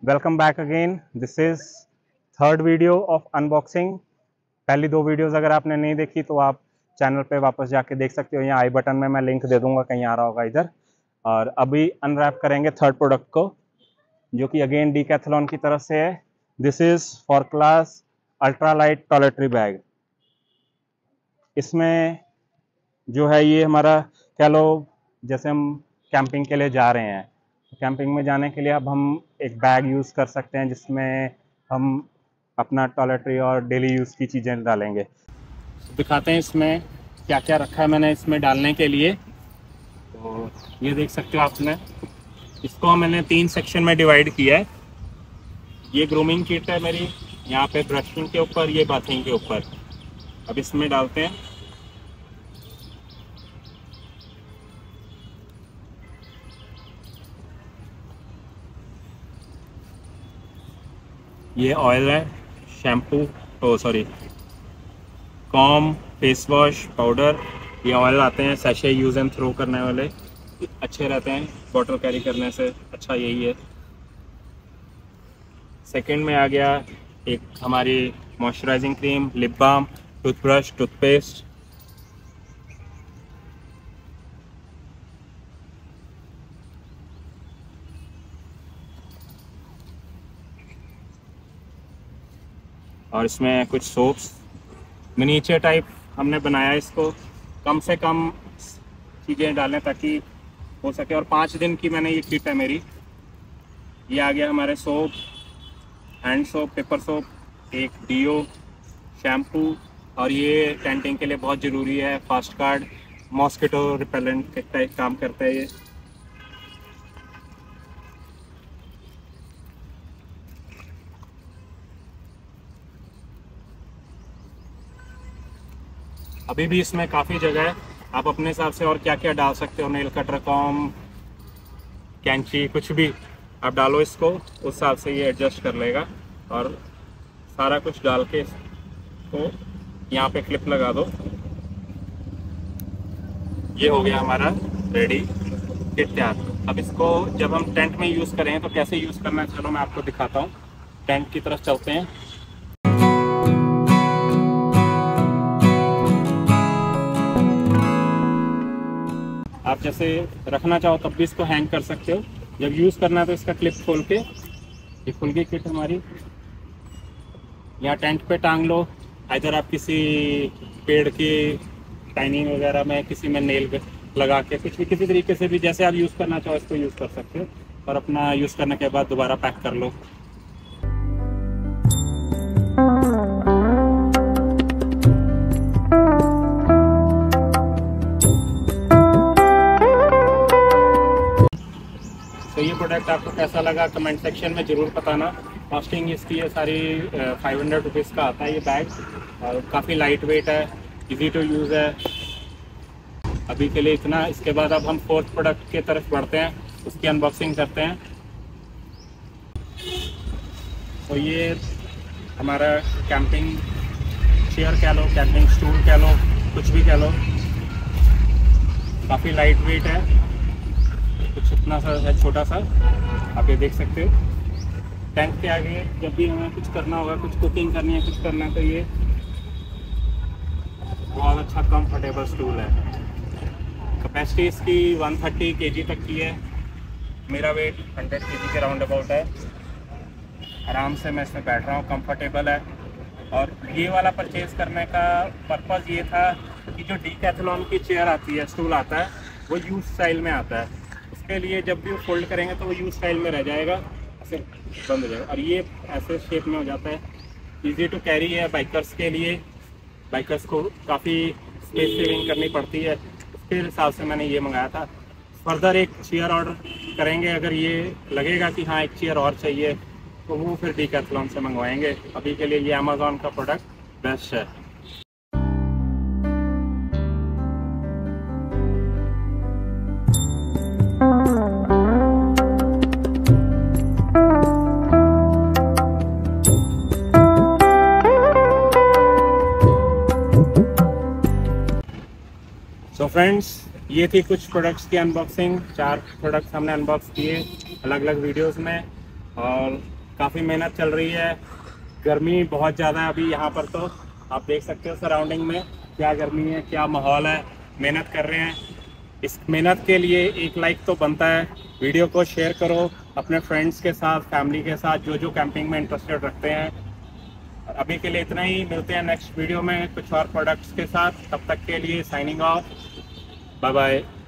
Welcome back again. This is third video of unboxing. पहली दो videos अगर आपने नहीं देखी तो आप चैनल पे वापस जाके देख सकते हो। यहाँ आई बटन में मैं लिंक दे दूंगा, कहीं आ रहा होगा इधर। और अभी अनरैप करेंगे थर्ड प्रोडक्ट को, जो कि अगेन डीकैथलॉन की तरफ से है। This is for class ultra light toiletry bag. इसमें जो है ये हमारा, कह लो जैसे हम कैंपिंग के लिए जा रहे हैं, कैंपिंग में जाने के लिए अब हम एक बैग यूज़ कर सकते हैं जिसमें हम अपना टॉयलेटरी और डेली यूज़ की चीज़ें डालेंगे। दिखाते हैं इसमें क्या क्या रखा है मैंने इसमें डालने के लिए। तो ये देख सकते हो आपने, इसको मैंने 3 सेक्शन में डिवाइड किया है। ये ग्रूमिंग किट है मेरी, यहाँ पे ब्रशिंग के ऊपर, ये बाथिंग के ऊपर। अब इसमें डालते हैं। ये ऑयल है, shampoo, comb, face wash, powder. ये ऑयल आते हैं सैशे, यूज़ एंड थ्रो करने वाले, अच्छे रहते हैं बॉटल कैरी करने से, अच्छा यही है। सेकंड में आ गया एक हमारी moisturising cream, lip balm, toothbrush, toothpaste. और इसमें कुछ सोप्स, मिनीचर टाइप हमने बनाया इसको, कम से कम चीज़ें डालें ताकि हो सके। और 5 दिन की मैंने ये किट है मेरी। ये आ गया हमारे soap, hand soap, paper soap, एक डीओ, शैम्पू, और ये टेंटिंग के लिए बहुत ज़रूरी है फास्ट कार्ड, मॉस्किटो रिपेलेंट का काम करता है ये। अभी भी इसमें काफ़ी जगह है, आप अपने हिसाब से और क्या क्या डाल सकते हो, नेल कटर, कॉम, कैंची, कुछ भी आप डालो इसको, उस हिसाब से ये एडजस्ट कर लेगा। और सारा कुछ डाल के इसको यहाँ पे क्लिप लगा दो। ये हो गया हमारा रेडी किट तैयार। अब इसको जब हम टेंट में यूज़ करें तो कैसे यूज़ करना है, चलो मैं आपको दिखाता हूँ। टेंट की तरफ चलते हैं। आप जैसे रखना चाहो तब भी इसको हैंग कर सकते हो। जब यूज़ करना है तो इसका क्लिप खोल के, ये खुल गई किट हमारी, यहाँ टेंट पे टांग लो। इधर आप किसी पेड़ की टाइनिंग वगैरह में, किसी में नेल लगा के, कुछ भी किसी तरीके से भी जैसे आप यूज़ करना चाहो इसको यूज़ कर सकते हो। और अपना यूज़ करने के बाद दोबारा पैक कर लो। तो ये प्रोडक्ट आपको कैसा लगा कमेंट सेक्शन में ज़रूर बताना। कॉस्टिंग इसकी है सारी 500 रुपीज़ का आता है ये बैग, और काफ़ी लाइट वेट है, इजी टू यूज़ है। अभी के लिए इतना। इसके बाद अब हम 4th प्रोडक्ट की तरफ बढ़ते हैं, उसकी अनबॉक्सिंग करते हैं। तो ये हमारा कैंपिंग चेयर कह लो, कैंपिंग स्टूल कह लो, कुछ भी कह लो, काफ़ी लाइट वेट है, कुछ इतना सा है, छोटा सा, आप ये देख सकते हो। टेंट के आगे जब भी हमें कुछ करना होगा, कुछ कुकिंग करनी है, कुछ करना है, तो ये बहुत अच्छा कंफर्टेबल स्टूल है। कैपेसिटी इसकी 130 kg तक की है। मेरा वेट 100 kg के राउंड अबाउट है। आराम से मैं इसमें बैठ रहा हूँ, कंफर्टेबल है। और ये वाला परचेज़ करने का पर्पज़ ये था कि जो डीकैथलॉन की चेयर आती है, स्टूल आता है, वो यू स्टाइल में आता है। उसके लिए जब भी वो फोल्ड करेंगे तो वो यू स्टाइल में रह जाएगा, ऐसे बंद हो जाएगा, और ये ऐसे शेप में हो जाता है। इजी टू कैरी है बाइकर्स के लिए। बाइकर्स को काफ़ी स्पेस सेविंग करनी पड़ती है, उसके हिसाब से मैंने ये मंगाया था। फर्दर एक चेयर ऑर्डर करेंगे, अगर ये लगेगा कि हाँ एक चेयर और चाहिए तो वो फिर डीकैथलॉन से मंगवाएंगे। अभी के लिए ये अमेज़ॉन का प्रोडक्ट बेस्ट है। सो फ्रेंड्स, ये थी कुछ प्रोडक्ट्स की अनबॉक्सिंग। 4 प्रोडक्ट्स हमने अनबॉक्स किए अलग अलग वीडियोस में, और काफ़ी मेहनत चल रही है। गर्मी बहुत ज़्यादा है अभी यहाँ पर, तो आप देख सकते हो सराउंडिंग में क्या गर्मी है, क्या माहौल है। मेहनत कर रहे हैं, इस मेहनत के लिए एक लाइक तो बनता है। वीडियो को शेयर करो अपने फ्रेंड्स के साथ, फैमिली के साथ, जो जो कैंपिंग में इंटरेस्टेड रखते हैं। और अभी के लिए इतना ही, मिलते हैं नेक्स्ट वीडियो में कुछ और प्रोडक्ट्स के साथ। तब तक के लिए साइनिंग ऑफ, बाय बाय।